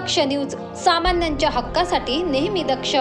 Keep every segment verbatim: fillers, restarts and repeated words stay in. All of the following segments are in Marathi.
दक्ष न्यूज, सामान्यांच्या हक्कासाठी नेहमी दक्ष.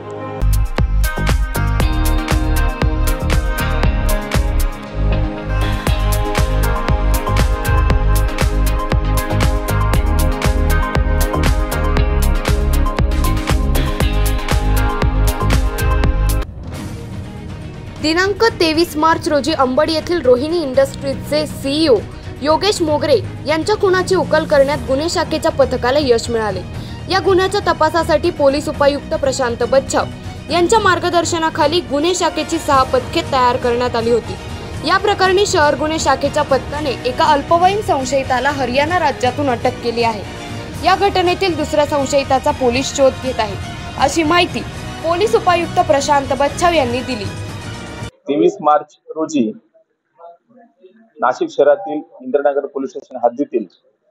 दिनांक तेवीस मार्च रोजी अंबड येथील रोहिणी इंडस्ट्रीजचे सीईओ योगेश मोगरे यांच्या खुनाची उकल करण्यात गुन्हे शाखेच्या पथकाला यश मिळाले. या गुन्ह्याच्या तपासासाठी पोलीस उपायुक्त प्रशांत बच्छाव यांच्या मार्गदर्शनाखाली गुन्हे शाखेची सहा पथके तयार करण्यात आली होती. या प्रकरणी शहर गुन्हे शाखेच्या पथकाने एका अल्पवयीन संशयिताला हरियाणा राज्यातून अटक केली आहे. या घटनेतील दुसऱ्या संशयिताचा पोलीस शोध घेत आहे, अशी माहिती पोलीस उपायुक्त प्रशांत बच्छाव यांनी दिली. तेवीस मार्च रोजी नाशिक शहरातील इंद्रनगर पोलीस स्टेशन हद्दीतील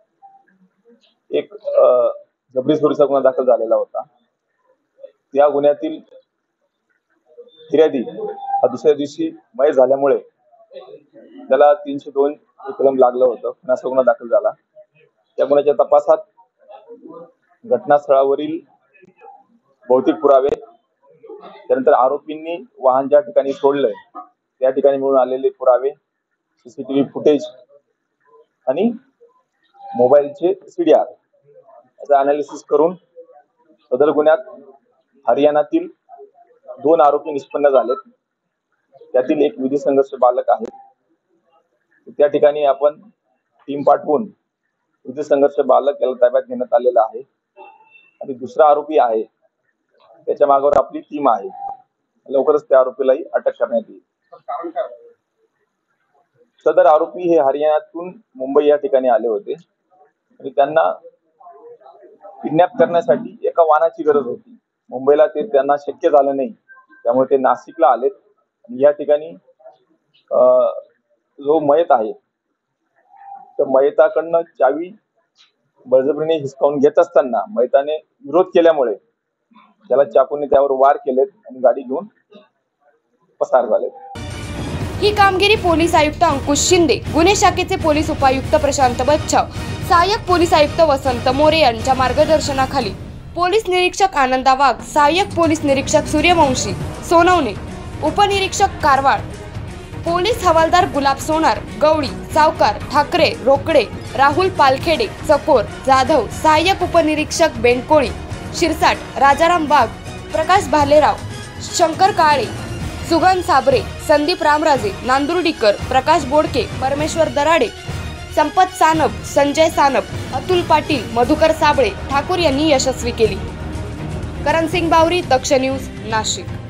एक जबरी चोरीचा गुन्हा दाखल झालेला होता. या गुन्ह्यातील फिर्यादी हा दुसऱ्या दिवशी मयत झाल्यामुळे त्याला तीनशे दोन कलम लागलं होतं. खुनाचा गुन्हा दाखल झाला. त्या गुन्ह्याच्या तपासात घटनास्थळावरील भौतिक पुरावे, त्यानंतर आरोपींनी वाहन ज्या ठिकाणी सोडलंय त्या ठिकाणी मिळून आलेले पुरावे, सीसीटीव्ही फुटेज आणि मोबाईलचे सीडीआर याचा अनालिसिस करून सदर गुन्ह्यात हरियाणातील दोन आरोपी निष्पन्न झालेत. त्यातील एक विधी संघर्ष बालक आहे. त्या ठिकाणी आपण टीम पाठवून विधी संघर्ष बालक याला ताब्यात घेण्यात आलेला आहे आणि दुसरा आरोपी आहे त्याच्या मागावर आपली टीम आहे. लवकरच त्या आरोपीलाही अटक करण्यात येईल. सदर आरोपी हे हरियाणातून मुंबई या ठिकाणी आले होते आणि त्यांना किडनॅप करण्यासाठी एका वाहनाची गरज होती. मुंबईला ते त्यांना शक्य झालं नाही, त्यामुळे ते नाशिकला आलेत आणि या ठिकाणी जो मयत आहे तर मयताकडनं चावी बळजबरीने हिसकावून घेत असताना मयताने विरोध केल्यामुळे त्याला चाकूने त्यावर वार केलेत आणि गाडी घेऊन पसार झाले. ही कामगिरी पोलीस आयुक्त अंकुश शिंदे, गुन्हे शाखेचे पोलीस उपायुक्त प्रशांत बच्छाव, सहाय्यक पोलीस आयुक्त वसंत मोरे यांच्या मार्गदर्शनाखाली पोलीस निरीक्षक आनंदा वाघ, सहाय्यक पोलीस निरीक्षक सूर्यवंशी सोनवणे, उपनिरीक्षक कारवाळ, पोलीस हवालदार गुलाब सोनार, गवळी, सावकार, ठाकरे, रोकडे, राहुल पालखेडे, चकोर, जाधव, सहाय्यक उपनिरीक्षक बेंडकोळी, शिरसाट, राजाराम वाघ, प्रकाश भालेराव, शंकर काळे, सुगन साबरे, संदीप रामराजे, नांदुर्डीकर, प्रकाश बोडके, परमेश्वर दराडे, संपत सानप, संजय सानप, अतुल पाटील, मधुकर साबळे, ठाकूर यांनी यशस्वी केली. करण सिंग बावरी, दक्ष न्यूज, नाशिक.